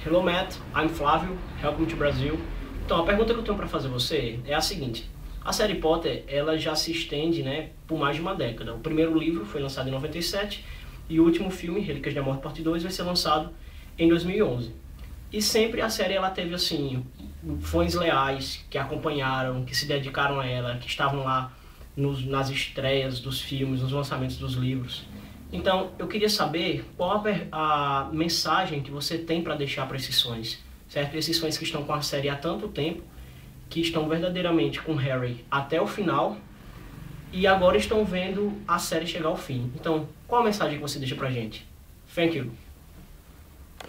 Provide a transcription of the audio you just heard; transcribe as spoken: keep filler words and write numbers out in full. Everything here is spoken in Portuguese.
Hello Matt, I'm Flávio, welcome to Brazil. Então, a pergunta que eu tenho para fazer a você é a seguinte. A série Potter, ela já se estende, né, por mais de uma década. O primeiro livro foi lançado em noventa e sete e o último filme, Relíquias da Morte Parte dois, vai ser lançado em dois mil e onze. E sempre a série ela teve assim fãs leais que acompanharam, que se dedicaram a ela, que estavam lá nos, nas estreias dos filmes, nos lançamentos dos livros. Então, eu queria saber qual a, a mensagem que você tem para deixar para esses fãs, certo? Esses fãs que estão com a série há tanto tempo, que estão verdadeiramente com Harry até o final e agora estão vendo a série chegar ao fim. Então, qual a mensagem que você deixa pra gente? Thank you.